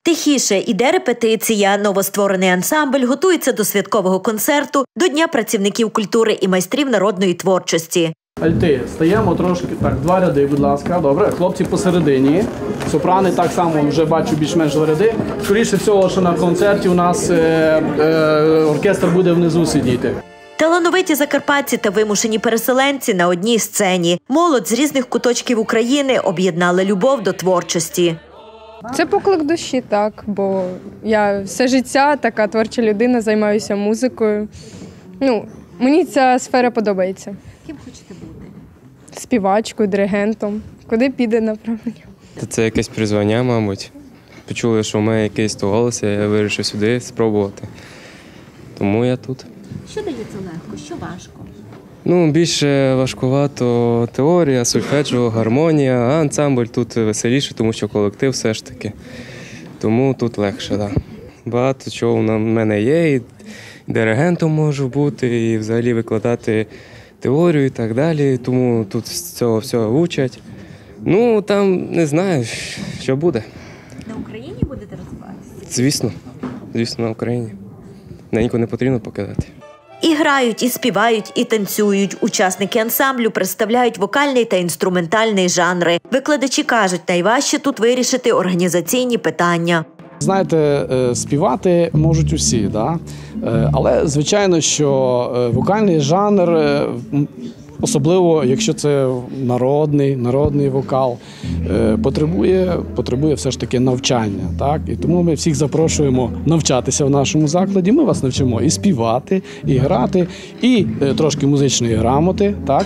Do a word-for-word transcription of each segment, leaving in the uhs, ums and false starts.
Тихіше іде репетиція. Новостворений ансамбль готується до святкового концерту, до Дня працівників культури і майстрів народної творчості. Альти, стаємо трошки, так, два ряди, будь ласка, добре, хлопці посередині, сопрани так само, вже бачу більш-менш два ряди. Скоріше всього, що на концерті у нас е, е, оркестр буде внизу сидіти. Талановиті закарпатці та вимушені переселенці на одній сцені. Молодь з різних куточків України об'єднали любов до творчості. Це поклик душі, так, бо я все життя така творча людина, займаюся музикою. Ну, мені ця сфера подобається. Ким хочете бути? Співачкою, диригентом. Куди піде направлення? Це якесь призвання, мабуть. Почули, що в мене якийсь то голос, я вирішив сюди спробувати. Тому я тут. Що дається легко, що важко? Ну, більше важкувато теорія, сольфеджіо, гармонія, а ансамбль тут веселіше, тому що колектив все ж таки. Тому тут легше, так. Да. Багато чого в мене є, і диригентом можу бути, і взагалі викладати теорію і так далі, тому тут з цього всього учать. Ну, там не знаю, що буде. На Україні будете розвиватися? Звісно, звісно, на Україні. Неньку не потрібно покидати. І грають, і співають, і танцюють. Учасники ансамблю представляють вокальний та інструментальний жанри. Викладачі кажуть, найважче тут вирішити організаційні питання. Знаєте, співати можуть усі, да? Але звичайно, що вокальний жанр, особливо якщо це народний, народний вокал, потребує, потребує все ж таки навчання. Так? І тому ми всіх запрошуємо навчатися в нашому закладі. Ми вас навчимо і співати, і грати, і трошки музичної грамоти. Так?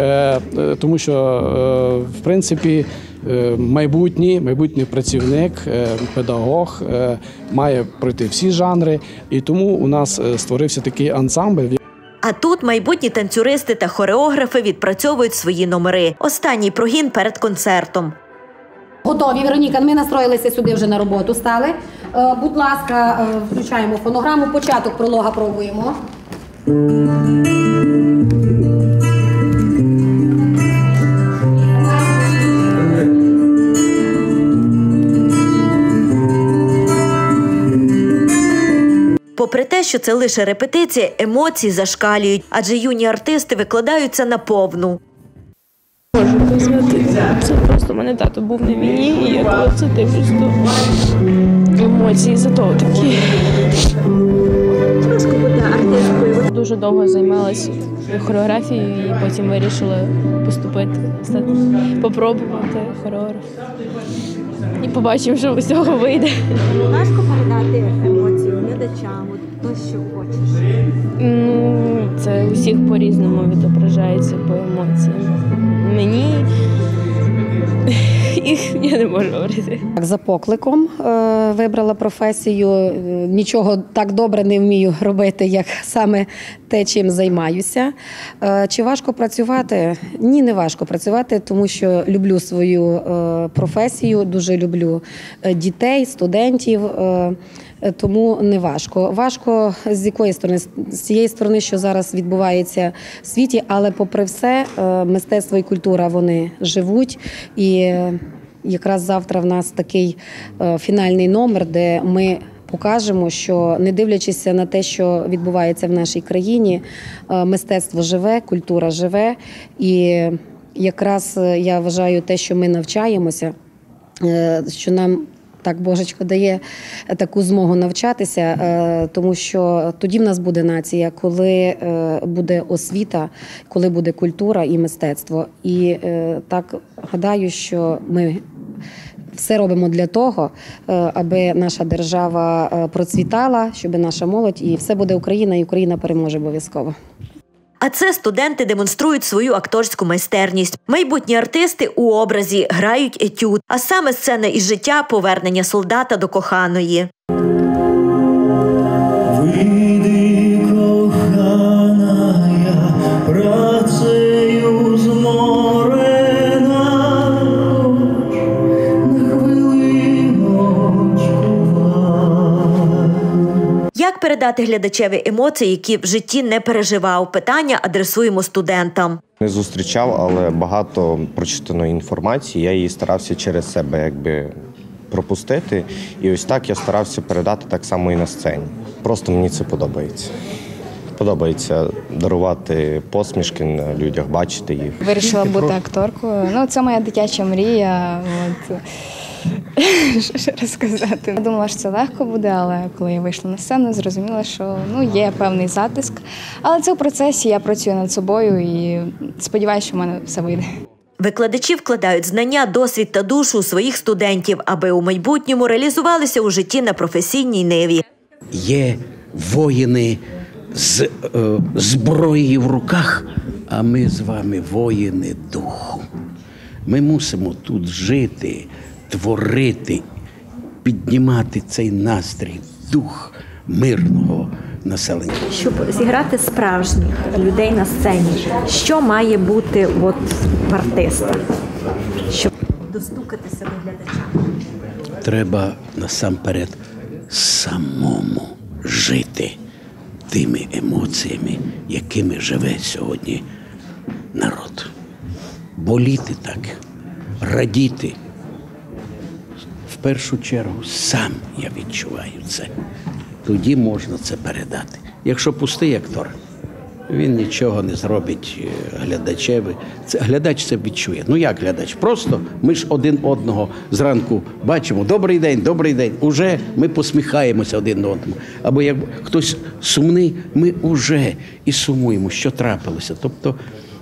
Тому що, в принципі, майбутній, майбутній працівник, педагог має пройти всі жанри. І тому у нас створився такий ансамбль. А тут майбутні танцюристи та хореографи відпрацьовують свої номери. Останній прогін перед концертом. Готові, Вероніка, ми настроїлися сюди вже на роботу стали. Будь ласка, включаємо фонограму, початок пролога пробуємо. Попри те, що це лише репетиція, емоції зашкалюють, адже юні артисти викладаються наповну. Можу пояснити, це просто у мене тато був на війні, і я коли це дивлюсь, то емоції за того такі. Дуже довго займалася хореографією і потім вирішила поступити, стати, попробувати хореограф. І побачимо, що з цього вийде. Важко передати емоції глядачам, то, що хочеш? Ну, це у всіх по-різному відображається по емоціям. Мені їх я не можу говорити. За покликом е, вибрала професію. Нічого так добре не вмію робити, як саме те, чим займаюся. Е, чи важко працювати? Ні, не важко працювати, тому що люблю свою е, професію, дуже люблю дітей, студентів. Е, Тому не важко. Важко з якої сторони? З цієї сторони, що зараз відбувається в світі, але попри все, мистецтво і культура, вони живуть. І якраз завтра в нас такий фінальний номер, де ми покажемо, що не дивлячись на те, що відбувається в нашій країні, мистецтво живе, культура живе. І якраз я вважаю те, що ми навчаємося, що нам так Божечко дає таку змогу навчатися, тому що тоді в нас буде нація, коли буде освіта, коли буде культура і мистецтво. І так гадаю, що ми все робимо для того, аби наша держава процвітала, щоб наша молодь, і все буде Україна, і Україна переможе обов'язково. А це студенти демонструють свою акторську майстерність. Майбутні артисти у образі грають етюд, а саме сцена із життя повернення солдата до коханої. Вийди, кохана, я працею зморена, на хвилиночку. Як передати глядачеві емоції, які в житті не переживав? Питання адресуємо студентам. Не зустрічав, але багато прочитаної інформації. Я її старався через себе якби пропустити. І ось так я старався передати так само і на сцені. Просто мені це подобається. Подобається дарувати посмішки на людях, бачити їх. Вирішила бути акторкою. Ну, це моя дитяча мрія. От. Що ще розказати? Я думала, що це легко буде, але коли я вийшла на сцену, зрозуміла, що ну, є певний затиск. Але це в процесі, я працюю над собою і сподіваюся, що в мене все вийде. Викладачі вкладають знання, досвід та душу у своїх студентів, аби у майбутньому реалізувалися у житті на професійній ниві. Є воїни з е, зброєю в руках, а ми з вами воїни духу. Ми мусимо тут жити, творити, піднімати цей настрій, дух мирного населення. Щоб зіграти справжніх людей на сцені, що має бути от в артиста? Щоб достукатися до глядача? Треба насамперед самому жити тими емоціями, якими живе сьогодні народ. Боліти так, радіти. В першу чергу сам я відчуваю це. Тоді можна це передати. Якщо пустий актор, він нічого не зробить глядачеві. Це, глядач це відчує. Ну як глядач? Просто ми ж один одного зранку бачимо. Добрий день, добрий день. Уже ми посміхаємося один одному. Або як хтось сумний, ми уже і сумуємо, що трапилося. Тобто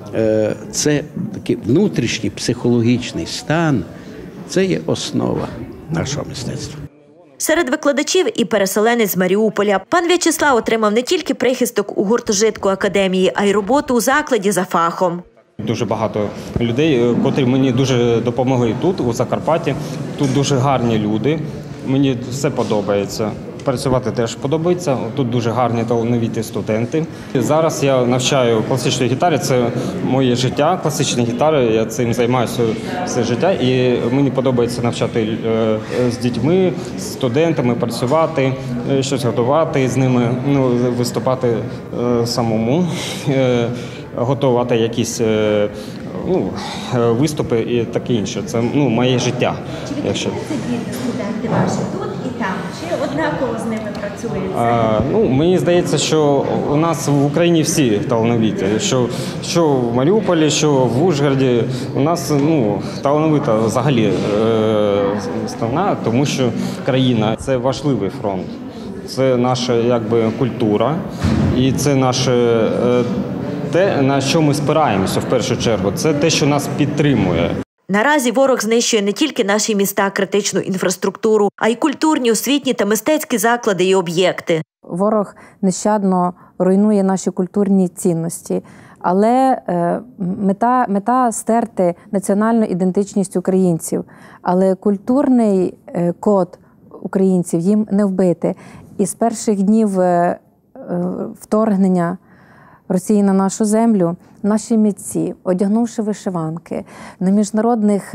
це такий внутрішній психологічний стан, це є основа нашого мистецтва. Серед викладачів і переселенець з Маріуполя. Пан В'ячеслав отримав не тільки прихисток у гуртожитку академії, а й роботу у закладі за фахом. Дуже багато людей, котрі мені дуже допомогли тут, у Закарпатті. Тут дуже гарні люди, мені все подобається. Працювати теж подобається, тут дуже гарні талановиті студенти. Зараз я навчаю класичної гітари, це моє життя, класичні гітари, я цим займаюся все життя. І мені подобається навчати з дітьми, з студентами, працювати, щось готувати з ними, ну, виступати самому, готувати якісь ну, виступи і таке інше. Це ну, моє життя. Якщо... Студенти ваші тут і там, чи однаково з ними працюєте? А, ну, мені здається, що у нас в Україні всі талановиті. Що, що в Маріуполі, що в Ужгороді. У нас ну, талановита взагалі е, страна, тому що країна – це важливий фронт. Це наша якби, культура і це наше е, те, на що ми спираємося в першу чергу. Це те, що нас підтримує. Наразі ворог знищує не тільки наші міста, критичну інфраструктуру, а й культурні, освітні та мистецькі заклади і об'єкти. Ворог нещадно руйнує наші культурні цінності, але мета, мета стерти національну ідентичність українців. Але культурний код українців їм не вбити. І з перших днів вторгнення Росії на нашу землю, наші митці, одягнувши вишиванки, на міжнародних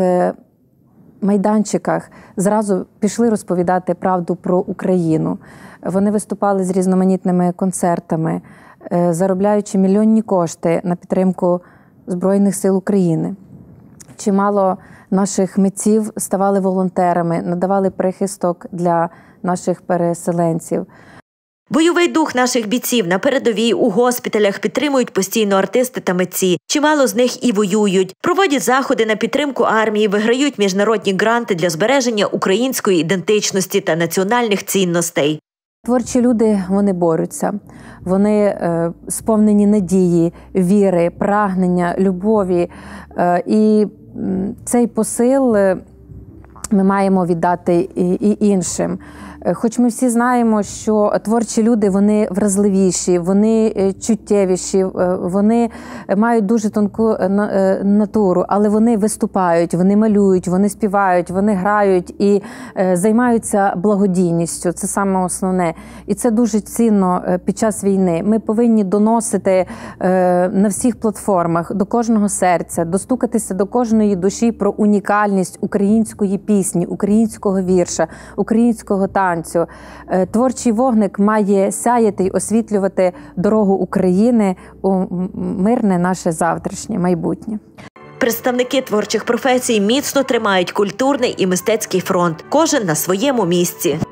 майданчиках зразу пішли розповідати правду про Україну. Вони виступали з різноманітними концертами, заробляючи мільйонні кошти на підтримку Збройних сил України. Чимало наших митців ставали волонтерами, надавали прихисток для наших переселенців. Бойовий дух наших бійців на передовій, у госпіталях підтримують постійно артисти та митці. Чимало з них і воюють. Проводять заходи на підтримку армії, виграють міжнародні гранти для збереження української ідентичності та національних цінностей. Творчі люди, вони борються. Вони е, сповнені надії, віри, прагнення, любові. Е, і цей посил ми маємо віддати і, і іншим. Хоч ми всі знаємо, що творчі люди, вони вразливіші, вони чуттєвіші, вони мають дуже тонку натуру, але вони виступають, вони малюють, вони співають, вони грають і займаються благодійністю. Це саме основне. І це дуже цінно під час війни. Ми повинні доносити на всіх платформах, до кожного серця, достукатися до кожної душі про унікальність української пісні, українського вірша, українського танцю. Творчий вогник має сяяти й освітлювати дорогу України у мирне наше завтрашнє майбутнє. представники творчих професій міцно тримають культурний і мистецький фронт, кожен на своєму місці.